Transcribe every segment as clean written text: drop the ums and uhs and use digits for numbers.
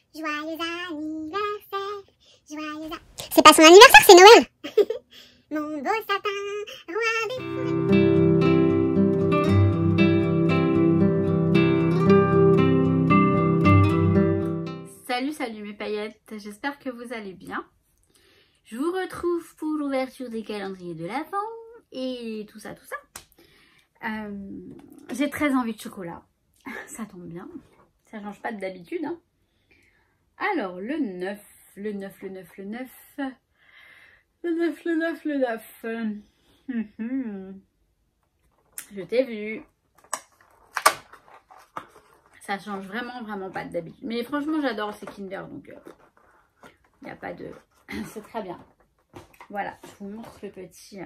Joyeux anniversaire, joyeux anniversaire. C'est pas son anniversaire, c'est Noël. Mon beau sapin, roi des forêts. Salut mes paillettes, j'espère que vous allez bien. Je vous retrouve pour l'ouverture des calendriers de l'Avent et tout ça. J'ai très envie de chocolat, ça tombe bien, ça change pas d'habitude. Hein. Alors le 9. Je t'ai vu. Ça change vraiment pas d'habitude. Mais franchement j'adore ces Kinder, donc il n'y a pas de... C'est très bien. Voilà, je vous montre le petit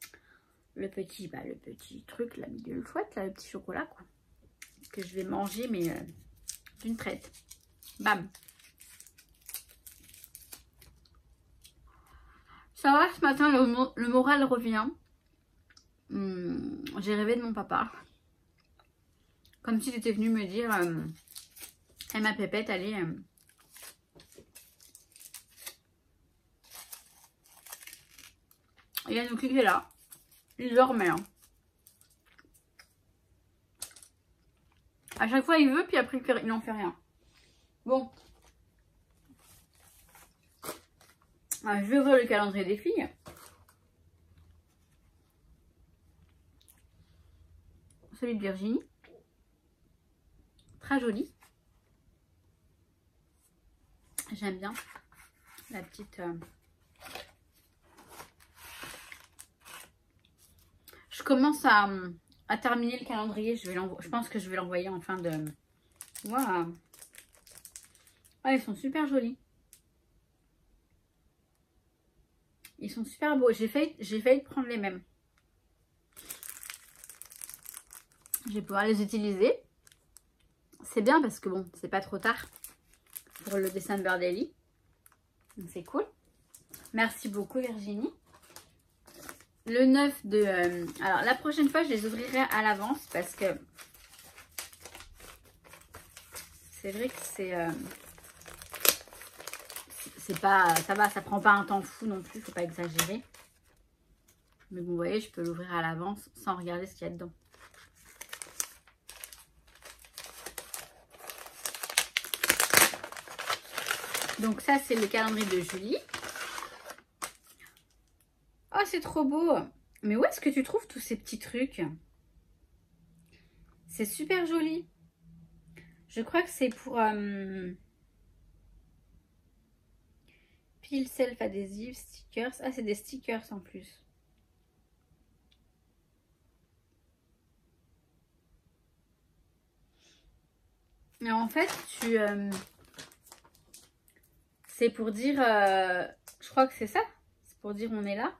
truc, la bidule chouette, là, le petit chocolat, quoi. Que je vais manger, mais d'une traite. Bam. Ça va, ce matin, le moral revient. J'ai rêvé de mon papa. Comme s'il était venu me dire, hey, ma pépette, allez... il a nous cliqué là. Il dormait. Hein. À chaque fois, il veut, puis après, il n'en fait rien. Bon. Je vais ouvrir le calendrier des filles. Celui de Virginie. Très joli. J'aime bien la petite... Je commence à terminer le calendrier. Je pense que je vais l'envoyer en fin de... Waouh. Ah, ils sont super jolis. Ils sont super beaux. J'ai failli prendre les mêmes. Je vais pouvoir les utiliser. C'est bien parce que bon, c'est pas trop tard pour le December Daily. Donc c'est cool. Merci beaucoup Virginie. Le 9 de... alors la prochaine fois je les ouvrirai à l'avance parce que c'est vrai que c'est pas... Ça va, ça prend pas un temps fou non plus, faut pas exagérer. Mais bon, vous voyez, je peux l'ouvrir à l'avance sans regarder ce qu'il y a dedans. Donc ça c'est le calendrier de Julie. Oh, c'est trop beau. Mais où est-ce que tu trouves tous ces petits trucs? C'est super joli. Je crois que c'est pour peel self adhesive stickers. Ah, c'est des stickers en plus. Et en fait, c'est pour dire... je crois que c'est ça. C'est pour dire on est là.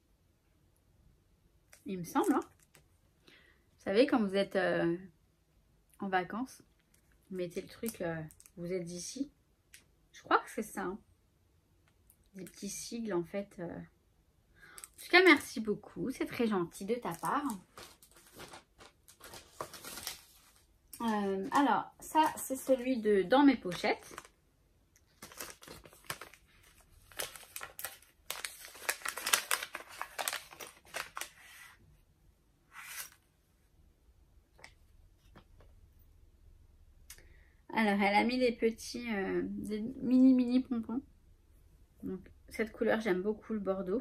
Il me semble, hein. Vous savez, quand vous êtes en vacances, vous mettez le truc, vous êtes d'ici. Je crois que c'est ça. Hein. Des petits sigles, en fait. En tout cas, merci beaucoup. C'est très gentil de ta part. Alors, ça, c'est celui de Dans mes pochettes. Alors, elle a mis des petits, des mini pompons. Donc, cette couleur, j'aime beaucoup le bordeaux.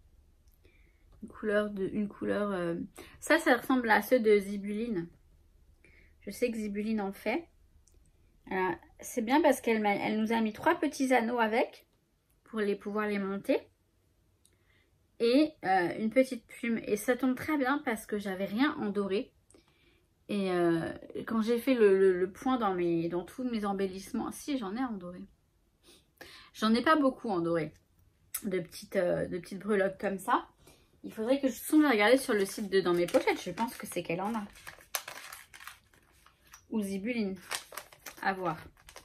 Une couleur... Ça ressemble à ceux de Zibuline. Je sais que Zibuline en fait. C'est bien parce qu'elle nous a mis 3 petits anneaux avec pour pouvoir les monter. Et une petite plume. Et ça tombe très bien parce que j'avais rien en doré. Et quand j'ai fait le point dans tous mes embellissements, si j'en ai en doré. J'en ai pas beaucoup en doré. De petites breloques comme ça. Il faudrait que je songe à regarder sur le site de Dans mes pochettes. Je pense que c'est qu'elle en a. Ou Zibuline. À voir.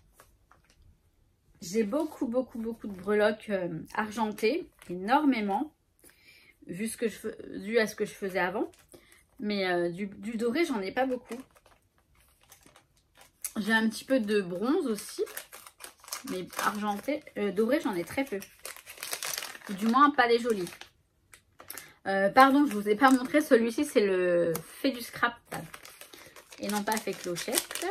J'ai beaucoup de breloques argentées. Énormément. Vu à ce que je faisais avant. Mais du doré, j'en ai pas beaucoup. J'ai un petit peu de bronze aussi. Mais argenté, doré, j'en ai très peu. Du moins, pas les jolis. Pardon, je vous ai pas montré. Celui-ci, c'est le fait du scrap. Et non pas fait clochette.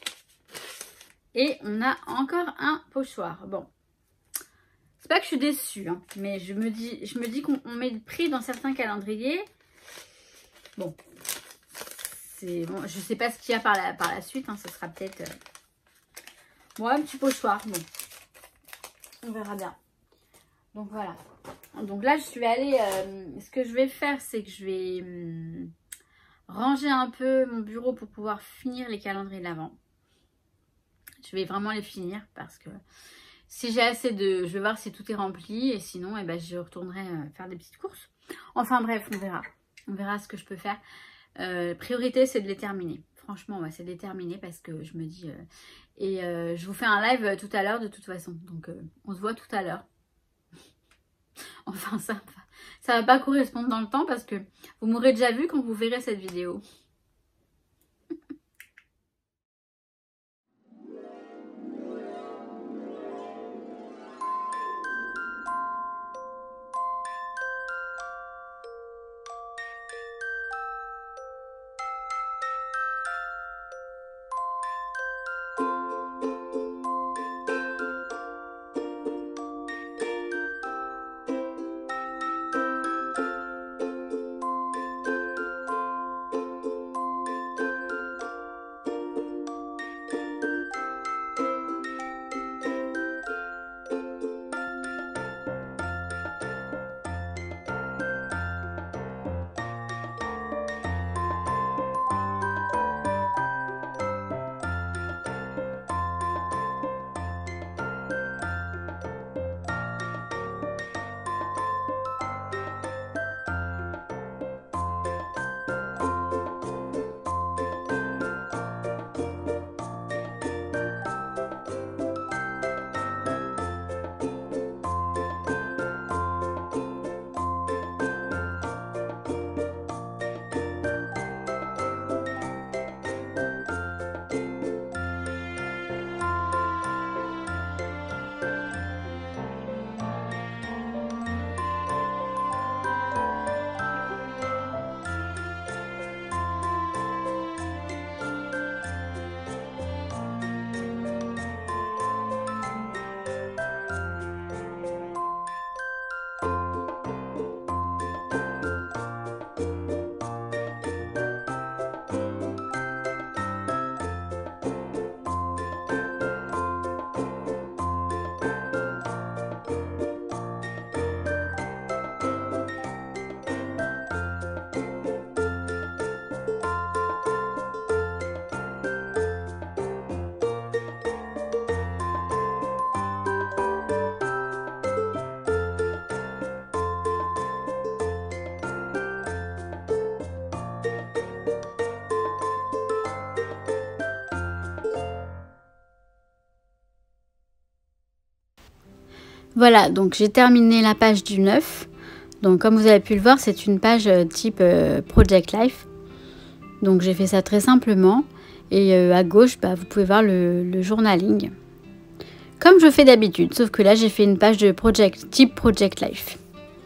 Et on a encore un pochoir. Bon. C'est pas que je suis déçue, hein, mais je me dis qu'on met le prix dans certains calendriers. Bon. Bon, je sais pas ce qu'il y a par la suite. Hein, ce sera peut-être... Bon, un petit pochoir. Bon. On verra bien. Donc voilà. Donc là, je suis allée... ce que je vais faire, c'est que je vais ranger un peu mon bureau pour pouvoir finir les calendriers de l'Avent. Je vais vraiment les finir parce que si j'ai assez de... Je vais voir si tout est rempli et sinon, eh ben, je retournerai faire des petites courses. Enfin bref, on verra. On verra ce que je peux faire. Priorité, c'est de les terminer. Franchement, ouais, c'est de les terminer parce que je me dis... je vous fais un live tout à l'heure de toute façon. Donc, on se voit tout à l'heure. Enfin, ça va pas correspondre dans le temps parce que vous m'aurez déjà vu quand vous verrez cette vidéo. Voilà, donc j'ai terminé la page du 9. Donc comme vous avez pu le voir, c'est une page type Project Life. Donc j'ai fait ça très simplement. Et à gauche, bah, vous pouvez voir le journaling. Comme je fais d'habitude, sauf que là j'ai fait une page de type Project Life.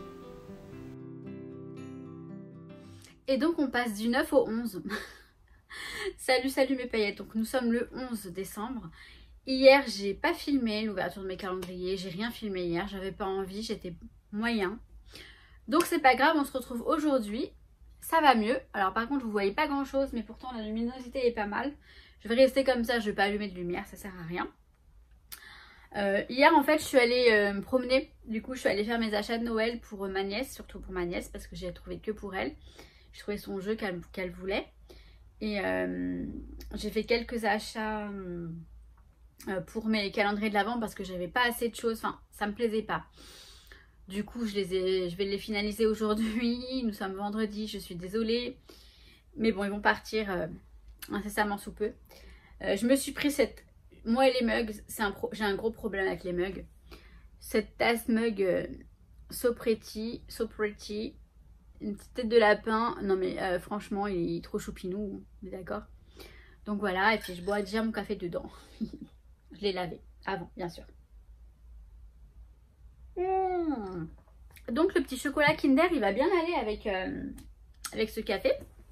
Et donc on passe du 9 au 11. Salut mes paillettes. Donc nous sommes le 11 décembre. Hier, j'ai pas filmé l'ouverture de mes calendriers, j'ai rien filmé hier, j'avais pas envie, j'étais moyen. Donc c'est pas grave, on se retrouve aujourd'hui, ça va mieux. Alors par contre, vous voyez pas grand chose, mais pourtant la luminosité est pas mal. Je vais rester comme ça, je vais pas allumer de lumière, ça sert à rien. Hier en fait, je suis allée me promener, du coup je suis allée faire mes achats de Noël pour ma nièce, surtout pour ma nièce, parce que j'ai trouvé que pour elle. J'ai trouvé son jeu qu'elle voulait. Et j'ai fait quelques achats... pour mes calendriers de l'Avent parce que j'avais pas assez de choses, enfin ça me plaisait pas. Du coup je vais les finaliser aujourd'hui, nous sommes vendredi, je suis désolée. Mais bon, ils vont partir incessamment sous peu. Je me suis pris moi et les mugs, j'ai un gros problème avec les mugs. Cette tasse mug So Pretty, une petite tête de lapin. Non mais franchement il est trop choupinou, on est d'accord. Donc voilà, et puis je bois déjà mon café dedans. Je l'ai lavé avant, bien sûr. Donc le petit chocolat Kinder, il va bien aller avec ce café.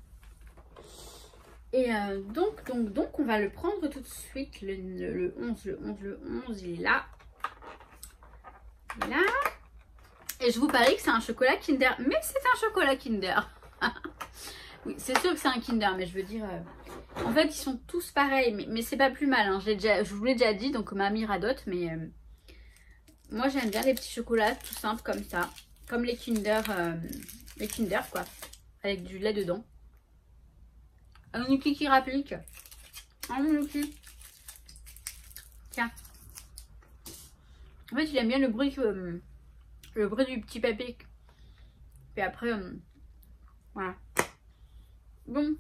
Et donc on va le prendre tout de suite. Le 11, il est là. Il est là. Et je vous parie que c'est un chocolat Kinder. Mais c'est un chocolat Kinder. Oui, c'est sûr que c'est un Kinder, mais je veux dire... en fait, ils sont tous pareils, mais c'est pas plus mal. Hein. Je vous l'ai déjà dit, donc mamie radote, mais... moi, j'aime bien les petits chocolats tout simples comme ça. Comme les Kinder quoi. Avec du lait dedans. Un Nuki qui rapplique. Un Nuki. Tiens. En fait, il aime bien le bruit du petit papier. Puis après, voilà. Bon.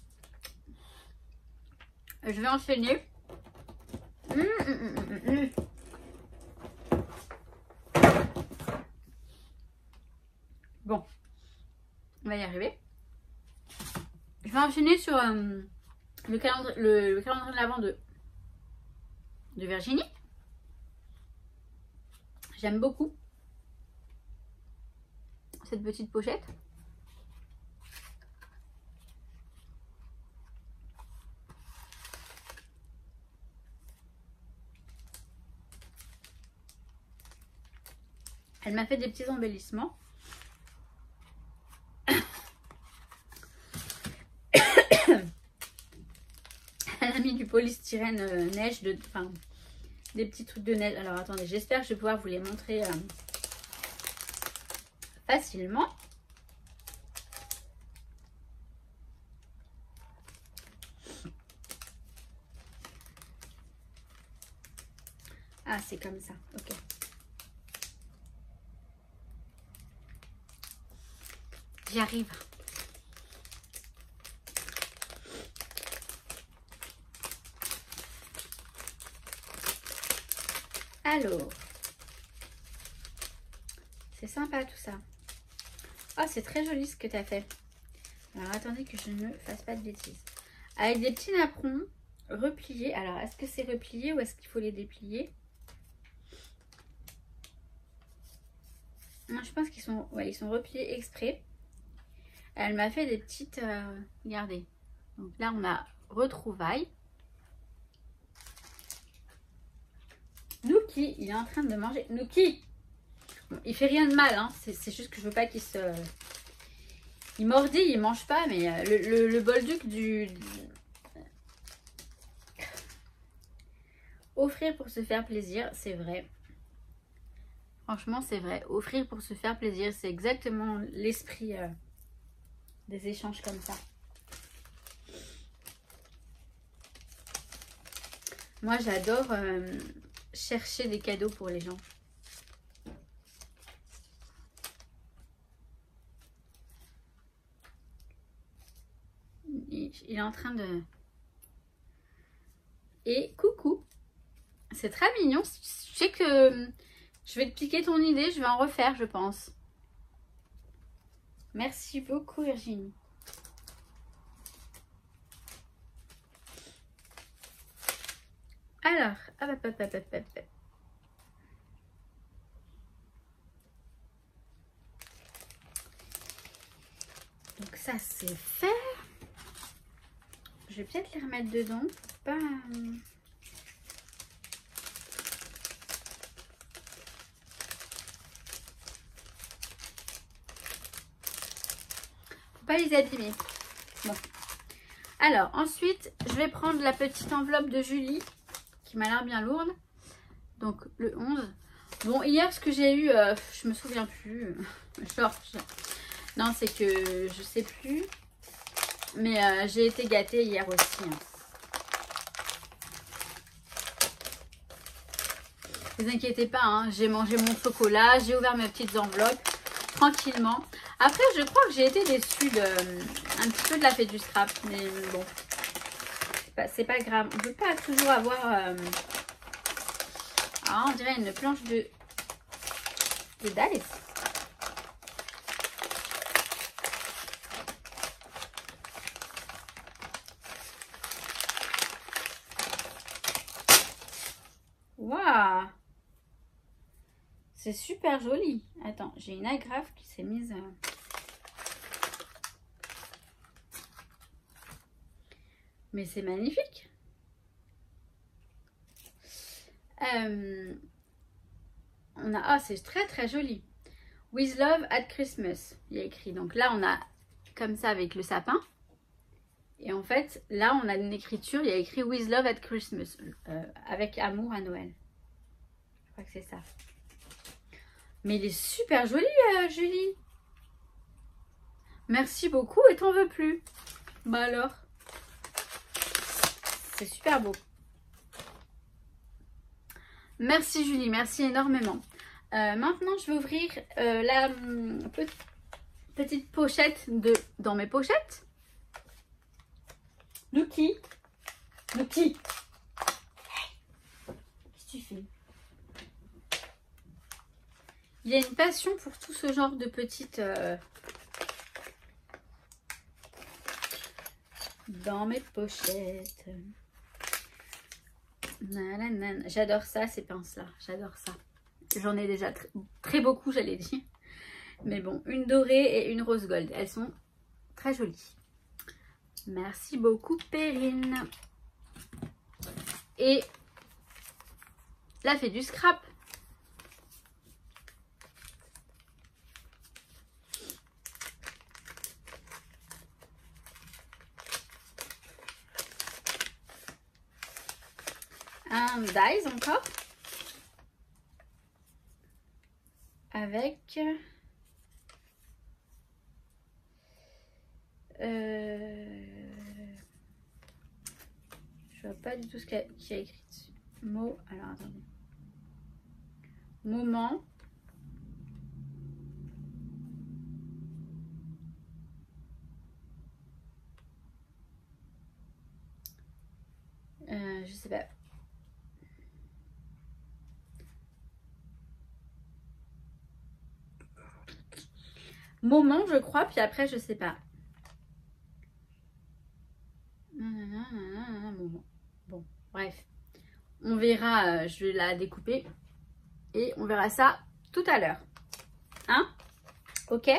Je vais enchaîner. Bon. On va y arriver. Je vais enchaîner sur le calendrier de l'Avent de Virginie. J'aime beaucoup cette petite pochette. Elle m'a fait des petits embellissements. Elle a mis du polystyrène neige, enfin des petits trucs de neige. Alors attendez, j'espère que je vais pouvoir vous les montrer facilement. Ah, c'est comme ça, ok. J'y arrive. Alors, c'est sympa tout ça. Oh, c'est très joli ce que tu as fait. Alors, attendez que je ne fasse pas de bêtises. Avec des petits napperons repliés. Alors, est-ce que c'est replié ou est-ce qu'il faut les déplier? Non, je pense qu'ils sont, ouais, ils sont repliés exprès. Elle m'a fait des petites... regardez. Donc là, on a retrouvailles. Nuki, il est en train de manger. Nuki, bon, il fait rien de mal, hein. C'est juste que je veux pas qu'il se... Il mordit, il mange pas, mais le bolduc du... Offrir pour se faire plaisir, c'est vrai. Franchement, c'est vrai. Offrir pour se faire plaisir, c'est exactement l'esprit des échanges comme ça. Moi, j'adore chercher des cadeaux pour les gens. Il est en train de... Et coucou. C'est très mignon. Je sais que je vais te piquer ton idée. Je vais en refaire, je pense. Merci beaucoup, Virginie. Alors, hop. Donc ça, c'est fait. Je vais peut-être les remettre dedans pour pas... pas les abîmer. Bon. Alors, ensuite, je vais prendre la petite enveloppe de Julie, qui m'a l'air bien lourde. Donc, le 11. Bon, hier, ce que j'ai eu, je me souviens plus. Non, c'est que je sais plus. Mais j'ai été gâtée hier aussi. Hein. Ne vous inquiétez pas, hein, j'ai mangé mon chocolat, j'ai ouvert mes petites enveloppes tranquillement. Après, je crois que j'ai été déçue un petit peu de la fête du scrap. Mais bon, c'est pas grave. On ne peut pas toujours avoir... Ah, on dirait une planche de dalle. Waouh! C'est super joli. Attends, j'ai une agrafe qui s'est mise... Mais c'est magnifique. On a... Ah, c'est très très joli. With love at Christmas. Il y a écrit. Donc là, on a comme ça avec le sapin. Et en fait, là, on a une écriture. Il y a écrit With love at Christmas. Avec amour à Noël. Je crois que c'est ça. Mais il est super joli, Julie. Merci beaucoup et t'en veux plus. Bah alors. C'est super beau. Merci Julie, merci énormément. Maintenant, je vais ouvrir la petite pochette dans mes pochettes. Nuki. Nuki. Qu'est-ce que tu fais? Il y a une passion pour tout ce genre de petites... dans mes pochettes. J'adore ça, ces pinces-là. J'adore ça. J'en ai déjà très beaucoup, j'allais dire. Mais bon, une dorée et une rose gold. Elles sont très jolies. Merci beaucoup, Perrine. Et là, fait du scrap. Un dies encore. Avec je vois pas du tout ce qu'il y a écrit dessus. Mot, alors attendez. Moment. Je sais pas. Moment, je crois, puis après, je sais pas. Moment. Bon, bref. On verra, je vais la découper. Et on verra ça tout à l'heure. Hein? Ok?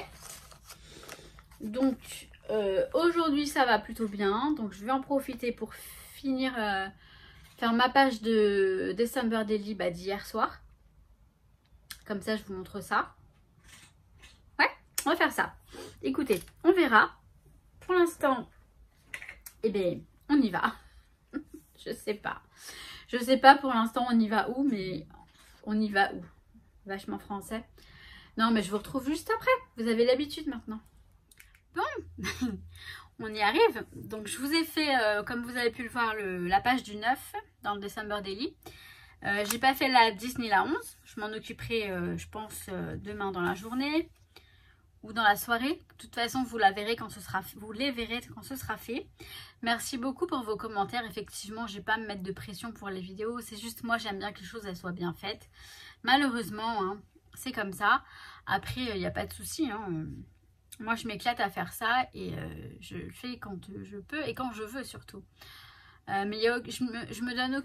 Donc, aujourd'hui, ça va plutôt bien. Donc, je vais en profiter pour finir, faire ma page de December Daily d'hier soir. Comme ça, je vous montre ça. On va faire ça. Écoutez, on verra. Pour l'instant, eh bien, on y va. Je sais pas. Je sais pas pour l'instant on y va où, mais on y va où? Vachement français. Non, mais je vous retrouve juste après. Vous avez l'habitude maintenant. Bon, on y arrive. Donc, je vous ai fait, comme vous avez pu le voir, la page du 9 dans le December Daily. J'ai pas fait la 10 ni la 11. Je m'en occuperai, je pense, demain dans la journée. Ou dans la soirée. De toute façon, vous les verrez quand ce sera fait. Merci beaucoup pour vos commentaires. Effectivement, je ne vais pas me mettre de pression pour les vidéos. C'est juste moi, j'aime bien que les choses elles soient bien faites. Malheureusement, hein, c'est comme ça. Après, il n'y a pas de souci. Hein. Moi, je m'éclate à faire ça et je le fais quand je peux et quand je veux surtout. Mais je me donne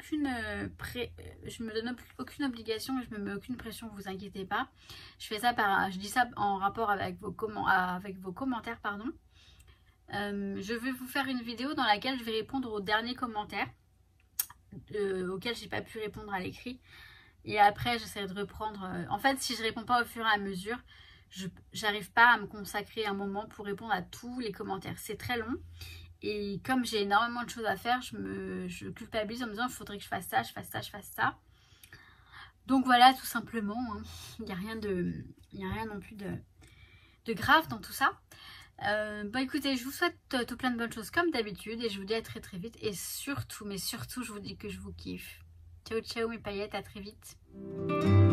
aucune obligation et je me mets aucune pression, vous inquiétez pas. Je dis ça en rapport avec vos commentaires, pardon. Je vais vous faire une vidéo dans laquelle je vais répondre aux derniers commentaires auxquels j'ai pas pu répondre à l'écrit. Et après, j'essaierai de reprendre. En fait, si je réponds pas au fur et à mesure, j'arrive pas à me consacrer un moment pour répondre à tous les commentaires. C'est très long. Et comme j'ai énormément de choses à faire, je culpabilise en me disant il faudrait que je fasse ça, je fasse ça. Donc voilà, tout simplement. Hein. Il n'y a rien non plus de grave dans tout ça. Bon écoutez, je vous souhaite tout plein de bonnes choses comme d'habitude. Et je vous dis à très très vite. Et surtout, mais surtout, je vous dis que je vous kiffe. Ciao ciao mes paillettes, à très vite.